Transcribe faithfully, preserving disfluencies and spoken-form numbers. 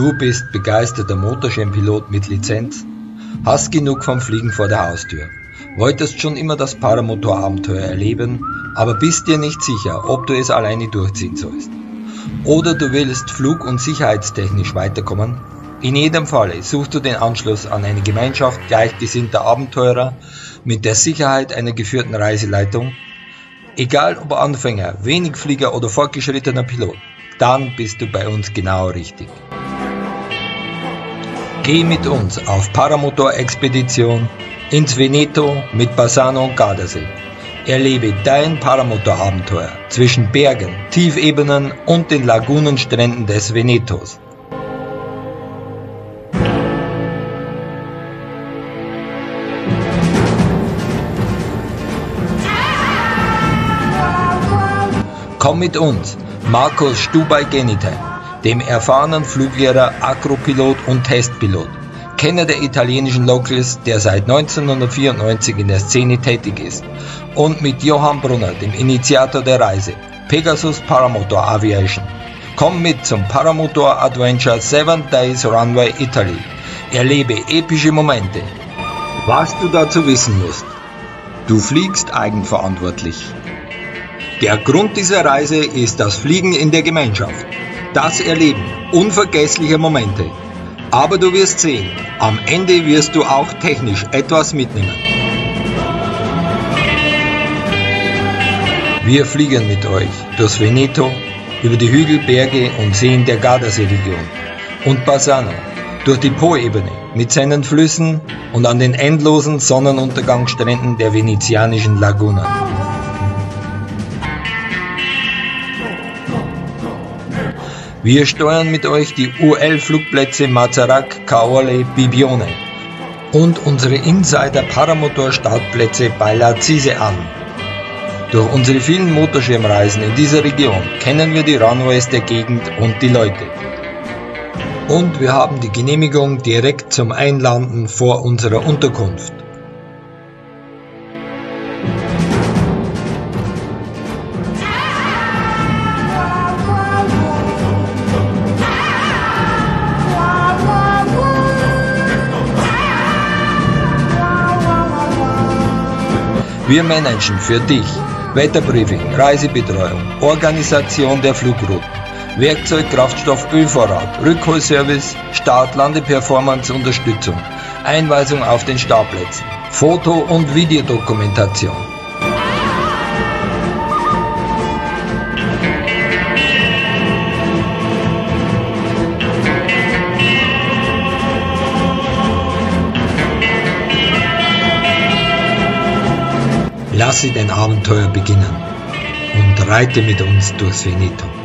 Du bist begeisterter Motorschirmpilot mit Lizenz, hast genug vom Fliegen vor der Haustür, wolltest schon immer das Paramotor-Abenteuer erleben, aber bist dir nicht sicher, ob du es alleine durchziehen sollst. Oder du willst flug- und sicherheitstechnisch weiterkommen. In jedem Falle suchst du den Anschluss an eine Gemeinschaft gleichgesinnter Abenteurer mit der Sicherheit einer geführten Reiseleitung. Egal ob Anfänger, Wenigflieger oder fortgeschrittener Pilot, dann bist du bei uns genau richtig. Geh mit uns auf Paramotor-Expedition ins Veneto mit Bassano und Gardasee. Erlebe dein Paramotor-Abenteuer zwischen Bergen, Tiefebenen und den Lagunenstränden des Venetos. Komm mit uns, Marcos Stubay-Genite, dem erfahrenen Fluglehrer, Akropilot und Testpilot, Kenner der italienischen Locals, der seit neunzehnhundertvierundneunzig in der Szene tätig ist, und mit Johann Brunner, dem Initiator der Reise, Pegasus Paramotor Aviation. Komm mit zum Paramotor Adventure Seven Days Runway Italy. Erlebe epische Momente. Was du dazu wissen musst: Du fliegst eigenverantwortlich. Der Grund dieser Reise ist das Fliegen in der Gemeinschaft, das Erleben unvergesslicher Momente. Aber du wirst sehen, am Ende wirst du auch technisch etwas mitnehmen. Wir fliegen mit euch durchs Veneto, über die Hügel, Berge und Seen der Gardasee-Region und Bassano, durch die Po-Ebene mit seinen Flüssen und an den endlosen Sonnenuntergangsstränden der venezianischen Lagunen. Wir steuern mit euch die U L-Flugplätze Mazarac, Caorle, Bibione und unsere Insider-Paramotor-Startplätze bei Lazise an. Durch unsere vielen Motorschirmreisen in dieser Region kennen wir die Runways der Gegend und die Leute. Und wir haben die Genehmigung direkt zum Einlanden vor unserer Unterkunft. Wir managen für dich Wetterbriefing, Reisebetreuung, Organisation der Flugrouten, Werkzeug, Kraftstoff, Ölvorrat, Rückholservice, Start, Landeperformance, Unterstützung, Einweisung auf den Startplätzen, Foto- und Videodokumentation. Lasse dein Abenteuer beginnen und reite mit uns durchs Veneto.